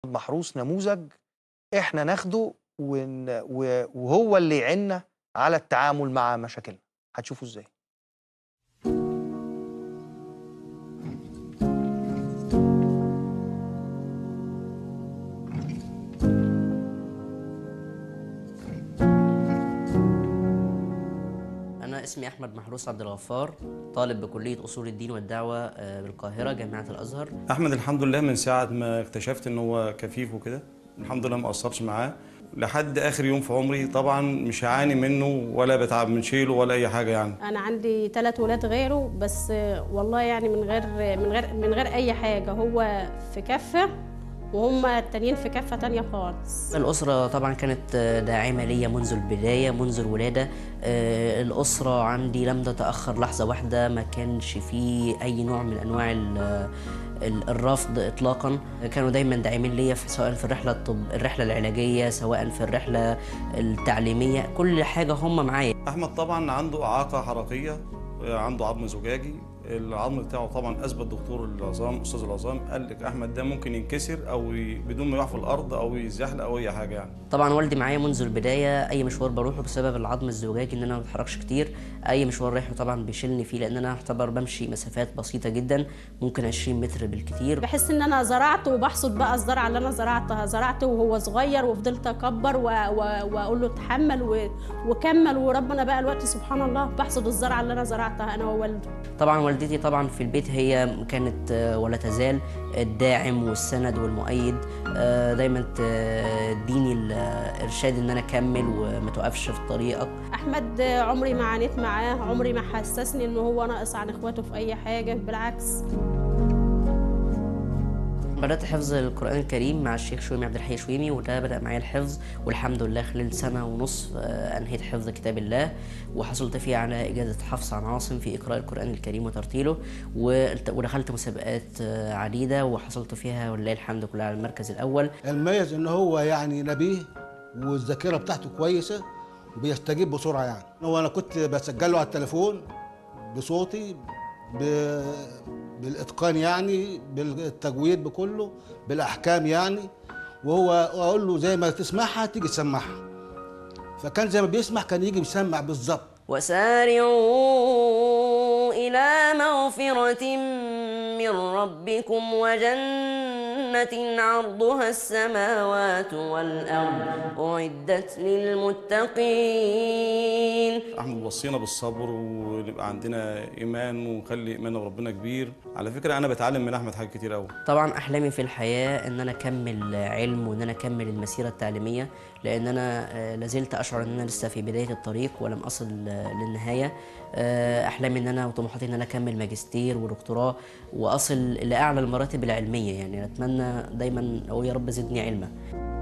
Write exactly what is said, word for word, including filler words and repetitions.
محروس نموذج إحنا ناخده ون و وهو اللي يعيننا على التعامل مع مشاكلنا، هتشوفوا إزاي. أنا اسمي أحمد محروس عبد الغفار، طالب بكلية أصول الدين والدعوة آه، بالقاهرة جامعة الأزهر. أحمد الحمد لله من ساعة ما اكتشفت إن هو كفيف وكده الحمد لله ما قصرش معاه لحد آخر يوم في عمري. طبعا مش هعاني منه ولا بتعب من شيله ولا أي حاجة يعني. أنا عندي ثلاث ولاد غيره، بس والله يعني من غير من غير من غير أي حاجة، هو في كفة وهم التانيين في كفة تانية خالص. الأسرة طبعا كانت داعمة ليا منذ البداية، منذ الولادة. آه، الأسرة عندي لم تتأخر لحظة واحدة، ما كانش فيه أي نوع من أنواع ال- ال- الرفض إطلاقا. كانوا دايما داعمين ليا في سواء في الرحلة الطب الرحلة العلاجية، سواء في الرحلة التعليمية، كل حاجة هم معايا. أحمد طبعا عنده إعاقة حركية، عنده عظم زجاجي. العظم بتاعه طبعا اثبت دكتور العظام استاذ العظام قال لك احمد ده ممكن ينكسر او ي- بدون ما يقع في الارض او يزحلق او اي حاجه يعني. طبعا والدي معايا منذ البدايه، اي مشوار بروحه بسبب العظم الزجاجي ان انا ما بتحركش كتير، اي مشوار رايحه طبعا بيشيلني فيه، لان انا اعتبر بمشي مسافات بسيطه جدا، ممكن عشرين متر بالكتير. بحس إن أنا زرعت وبحصد بقى الزرعة اللي أنا زرعتها، زرعته وهو صغير وفضلت أكبر و... و... وأقول له اتحمل و... وكمل، وربنا بقى الوقت سبحان الله بحصد الزرعة اللي أنا زرعتها أنا ووالده. طبعا والدتي طبعا في البيت هي كانت آه، ولا تزال الداعم والسند والمؤيد، آه، دايما تديني الارشاد ان انا اكمل وما توقفش في طريقك. أحمد عمري ما عانيت معاه، عمري ما حسسني إنه هو ناقص عن إخواته في أي حاجة، بالعكس. بدأت حفظ القرآن الكريم مع الشيخ شويمي عبد الحي شويمي، وده بدأ معايا الحفظ، والحمد لله خلال سنة ونصف آه، أنهيت حفظ كتاب الله، وحصلت فيه على إجازة حفص عن عاصم في إقراء القرآن الكريم وترتيله، والت- ودخلت مسابقات آه، عديدة وحصلت فيها ولله الحمد كلها على المركز الأول. المميز ان هو يعني نبيه والذاكره بتاعته كويسه وبيستجيب بسرعه. يعني هو انا كنت بسجله على التليفون بصوتي ب... بالاتقان، يعني بالتجويد بكله بالاحكام يعني، وهو اقول له زي ما تسمعها تيجي تسمعها، فكان زي ما بيسمع كان يجي يسمع بالظبط. وسارعوا إلى مغفرة من ربكم وجنة عرضها السماوات والأرض أعدت للمتقين. احمد وصينا بالصبر ونبقى عندنا ايمان ونخلي ايماننا بربنا كبير. على فكره انا بتعلم من احمد حاجات كتير قوي. طبعا احلامي في الحياه ان انا اكمل علم وان انا اكمل المسيره التعليميه، لان انا آه، لازلت اشعر ان انا لسه في بدايه الطريق ولم اصل آه، للنهايه. آه، احلامي ان انا وطموحاتي ان انا اكمل ماجستير ودكتوراه واصل لاعلى المراتب العلميه، يعني اتمنى دايما اقول يا رب زدني علما.